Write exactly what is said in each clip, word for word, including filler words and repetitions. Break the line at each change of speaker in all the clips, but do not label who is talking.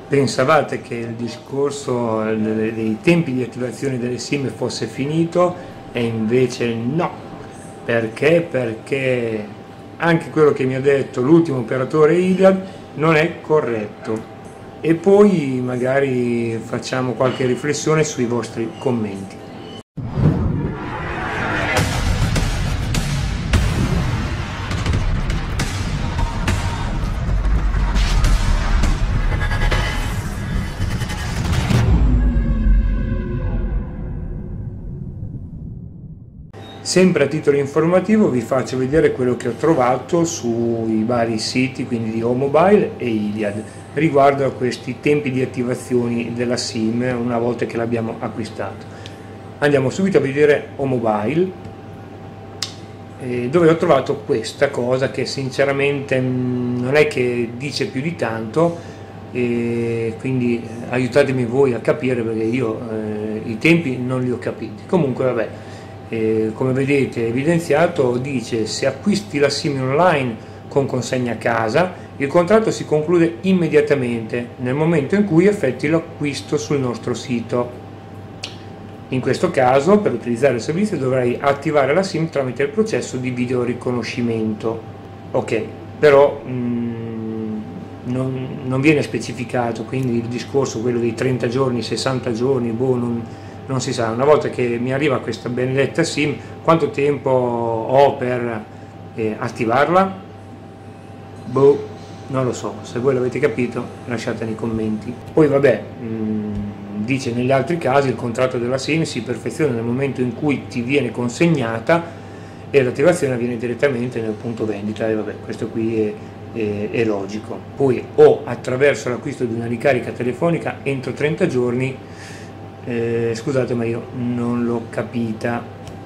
Pensavate che il discorso dei tempi di attivazione delle SIM fosse finito e invece no. Perché? Perché anche quello che mi ha detto l'ultimo operatore Iliad non è corretto. E poi magari facciamo qualche riflessione sui vostri commenti. Sempre a titolo informativo vi faccio vedere quello che ho trovato sui vari siti, quindi di OMobile e Iliad, riguardo a questi tempi di attivazione della SIM una volta che l'abbiamo acquistato. Andiamo subito a vedere OMobile, eh, dove ho trovato questa cosa che sinceramente non è che dice più di tanto, e quindi aiutatemi voi a capire, perché io eh, i tempi non li ho capiti. Comunque vabbè. Eh, come vedete evidenziato, dice: se acquisti la SIM online con consegna a casa, il contratto si conclude immediatamente nel momento in cui effettui l'acquisto sul nostro sito. In questo caso, per utilizzare il servizio dovrai attivare la SIM tramite il processo di video riconoscimento. Ok, però mh, non, non viene specificato, quindi il discorso quello dei trenta giorni, sessanta giorni, boh, non non si sa. Una volta che mi arriva questa benedetta SIM, quanto tempo ho per eh, attivarla? Boh, non lo so. Se voi l'avete capito lasciate nei commenti. Poi vabbè, mh, dice negli altri casi il contratto della SIM si perfeziona nel momento in cui ti viene consegnata e l'attivazione avviene direttamente nel punto vendita, e vabbè, questo qui è, è, è logico. Poi o attraverso l'acquisto di una ricarica telefonica entro trenta giorni. Eh, scusate, ma io non l'ho capita,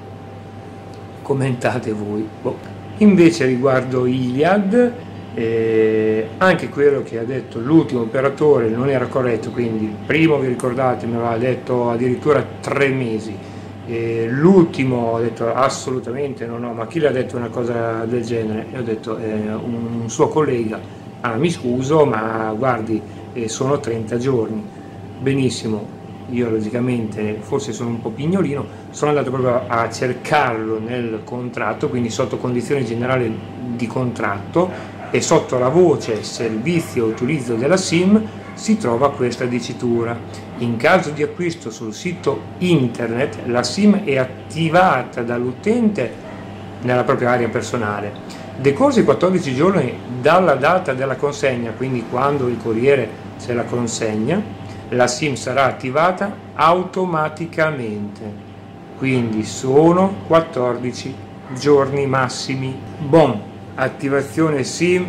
commentate voi. Boh. Invece riguardo Iliad, eh, anche quello che ha detto l'ultimo operatore non era corretto, quindi il primo, vi ricordate, mi aveva detto addirittura tre mesi, eh, l'ultimo ha detto assolutamente no, no, ma chi le ha detto una cosa del genere? E ho detto eh, un, un suo collega: ah, mi scuso, ma guardi, eh, sono trenta giorni. Benissimo. Io logicamente, forse sono un po' pignolino, sono andato proprio a cercarlo nel contratto, quindi sotto condizioni generali di contratto, e sotto la voce servizio utilizzo della SIM si trova questa dicitura: in caso di acquisto sul sito internet la SIM è attivata dall'utente nella propria area personale. Decorsi quattordici giorni dalla data della consegna, quindi quando il corriere ce la consegna, la SIM sarà attivata automaticamente, quindi sono quattordici giorni massimi. Bon, attivazione SIM,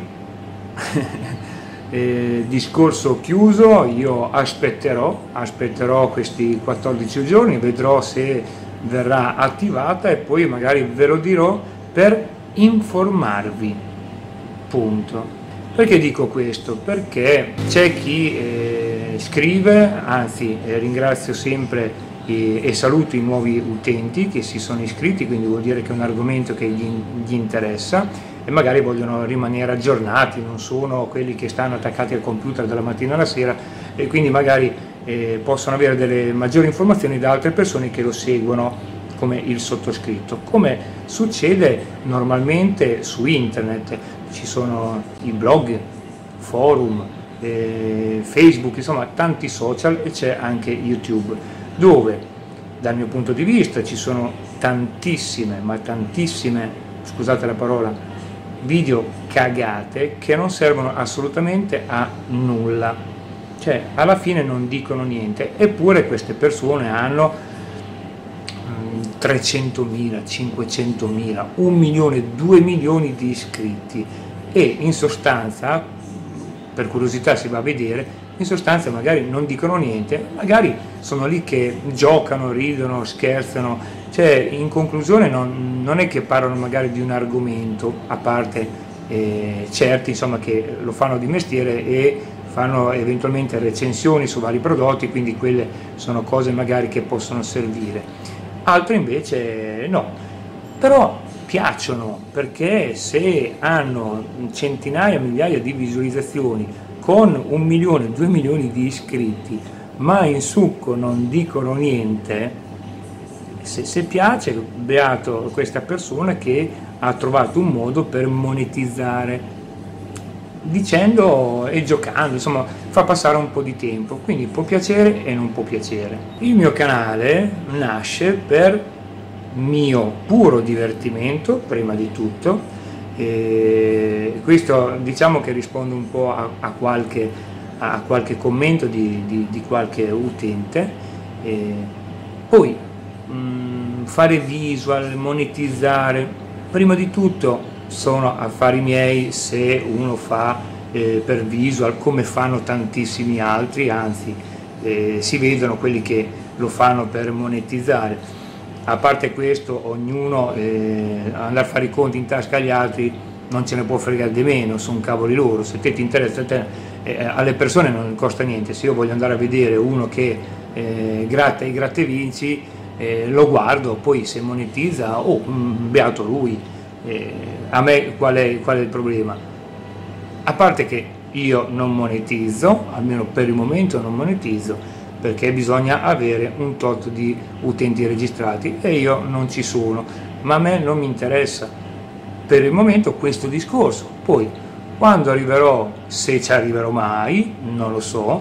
eh, discorso chiuso. Io aspetterò, aspetterò questi quattordici giorni, vedrò se verrà attivata e poi magari ve lo dirò per informarvi, punto. Perché dico questo? Perché c'è chi eh, scrive, anzi eh, ringrazio sempre e, e saluto i nuovi utenti che si sono iscritti, quindi vuol dire che è un argomento che gli, gli interessa e magari vogliono rimanere aggiornati, non sono quelli che stanno attaccati al computer dalla mattina alla sera, e quindi magari eh, possono avere delle maggiori informazioni da altre persone che lo seguono, come il sottoscritto, come succede normalmente su internet. Ci sono i blog, forum, eh, Facebook, insomma tanti social, e c'è anche YouTube, dove dal mio punto di vista ci sono tantissime, ma tantissime, scusate la parola, video cagate che non servono assolutamente a nulla, cioè alla fine non dicono niente, eppure queste persone hanno trecentomila, cinquecentomila, un milione, due milioni di iscritti, e in sostanza, per curiosità si va a vedere, in sostanza magari non dicono niente, magari sono lì che giocano, ridono, scherzano, cioè in conclusione non, non è che parlano magari di un argomento, a parte eh, certi insomma che lo fanno di mestiere e fanno eventualmente recensioni su vari prodotti, quindi quelle sono cose magari che possono servire. Altre invece no, però piacciono, perché se hanno centinaia, migliaia di visualizzazioni con un milione, due milioni di iscritti, ma in succo non dicono niente, se, se piace, beato questa persona che ha trovato un modo per monetizzare, dicendo e giocando, insomma fa passare un po' di tempo, quindi può piacere e non può piacere. Il mio canale nasce per mio puro divertimento, prima di tutto, e questo diciamo che risponde un po' a, a, qualche, a qualche commento di, di, di qualche utente. E poi mh, fare visual, monetizzare, prima di tutto sono affari miei se uno fa eh, per visual, come fanno tantissimi altri, anzi eh, si vedono quelli che lo fanno per monetizzare. A parte questo, ognuno eh, andare a fare i conti in tasca agli altri non ce ne può fregare di meno, sono cavoli loro. Se te ti interessa, te, eh, alle persone non costa niente. Se io voglio andare a vedere uno che eh, gratta i gratta e vinci, eh, lo guardo, poi se monetizza, oh, mh, beato lui. Eh, a me qual è, qual è il problema? A parte che io non monetizzo, almeno per il momento non monetizzo, perché bisogna avere un tot di utenti registrati e io non ci sono, ma a me non mi interessa per il momento questo discorso. Poi quando arriverò, se ci arriverò mai, non lo so,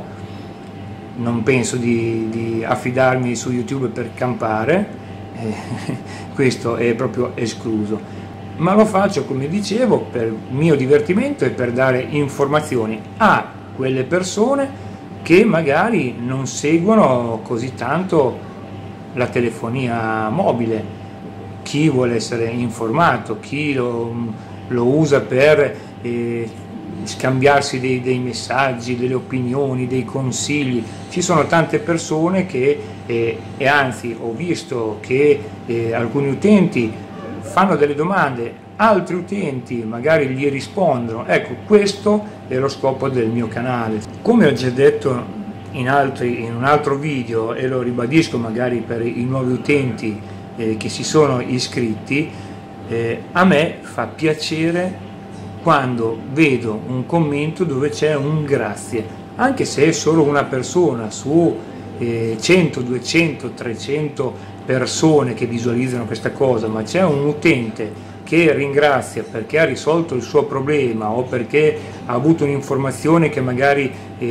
non penso di, di affidarmi su YouTube per campare, eh, questo è proprio escluso, ma lo faccio, come dicevo, per mio divertimento e per dare informazioni a quelle persone che magari non seguono così tanto la telefonia mobile, chi vuole essere informato, chi lo, lo usa per eh, scambiarsi dei, dei messaggi, delle opinioni, dei consigli. Ci sono tante persone che, eh, e anzi ho visto che eh, alcuni utenti fanno delle domande, altri utenti magari gli rispondono. Ecco, questo è lo scopo del mio canale. Come ho già detto in, altri, in un altro video, e lo ribadisco magari per i nuovi utenti eh, che si sono iscritti, eh, a me fa piacere quando vedo un commento dove c'è un grazie, anche se è solo una persona su eh, cento, duecento, trecento persone che visualizzano questa cosa, ma c'è un utente che ringrazia perché ha risolto il suo problema o perché ha avuto un'informazione che magari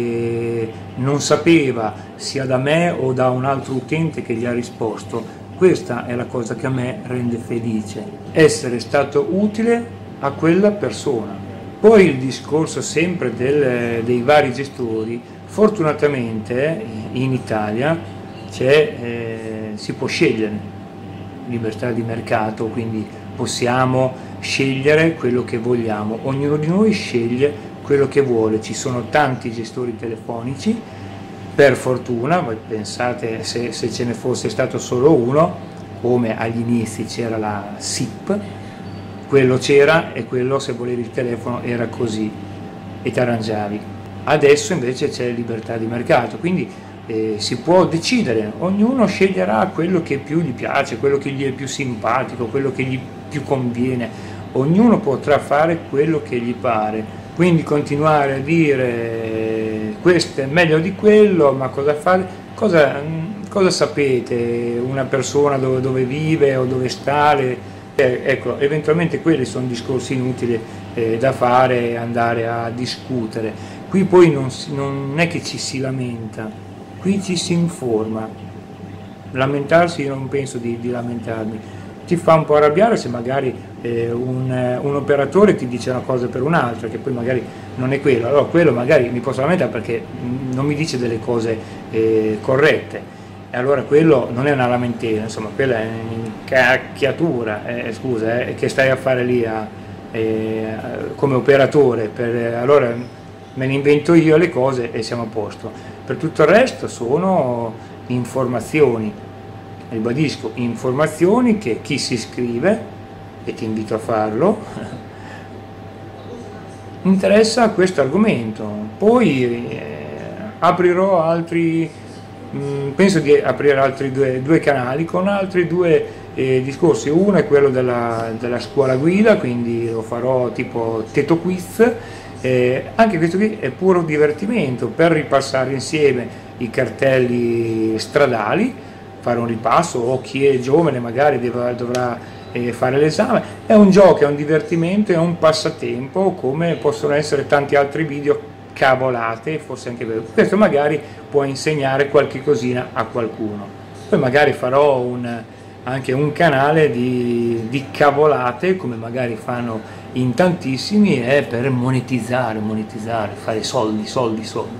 eh, non sapeva, sia da me o da un altro utente che gli ha risposto. Questa è la cosa che a me rende felice, essere stato utile a quella persona. Poi il discorso sempre del, dei vari gestori, fortunatamente in Italia c'è, eh, si può scegliere, libertà di mercato, quindi possiamo scegliere quello che vogliamo, ognuno di noi sceglie quello che vuole. Ci sono tanti gestori telefonici, per fortuna, voi pensate se, se ce ne fosse stato solo uno, come agli inizi c'era la S I P, quello c'era e quello, se volevi il telefono, era così e ti arrangiavi. Adesso invece c'è libertà di mercato, quindi eh, si può decidere, ognuno sceglierà quello che più gli piace, quello che gli è più simpatico, quello che gli più conviene, ognuno potrà fare quello che gli pare. Quindi continuare a dire questo è meglio di quello, ma cosa fare? Cosa, cosa sapete una persona dove, dove vive o dove sta? Eh, ecco, eventualmente quelli sono discorsi inutili eh, da fare e andare a discutere. Qui poi non, non è che ci si lamenta, qui ci si informa. Lamentarsi, io non penso di, di lamentarmi. Ti fa un po' arrabbiare se magari eh, un, un operatore ti dice una cosa per un'altra, che poi magari non è quello. Allora quello magari mi posso lamentare perché non mi dice delle cose eh, corrette, e allora quello non è una lamentela, insomma, quella è un'icacchiatura, eh, scusa, eh, che stai a fare lì a, eh, come operatore, per, allora me ne invento io le cose e siamo a posto. Per tutto il resto sono informazioni, ribadisco, informazioni che chi si iscrive, e ti invito a farlo, interessa questo argomento. Poi eh, aprirò altri, mh, penso di aprire altri due, due canali con altri due eh, discorsi. Uno è quello della, della scuola guida, quindi lo farò tipo Teto Quiz, Eh, anche questo qui è puro divertimento, per ripassare insieme i cartelli stradali, fare un ripasso, o chi è giovane magari dovrà, dovrà eh, fare l'esame. È un gioco, è un divertimento, è un passatempo, come possono essere tanti altri video cavolate, forse anche vero. Questo magari può insegnare qualche cosina a qualcuno. Poi magari farò un, anche un canale di, di cavolate, come magari fanno in tantissimi, è per monetizzare, monetizzare, fare soldi, soldi, soldi.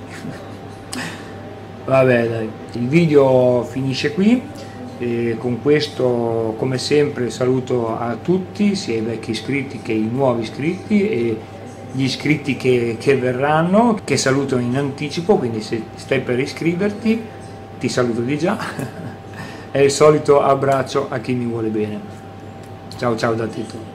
Vabbè, dai, il video finisce qui, e con questo come sempre saluto a tutti, sia i vecchi iscritti che i nuovi iscritti e gli iscritti che, che verranno, che saluto in anticipo, quindi se stai per iscriverti ti saluto di già. E il solito abbraccio a chi mi vuole bene. Ciao ciao da Tito.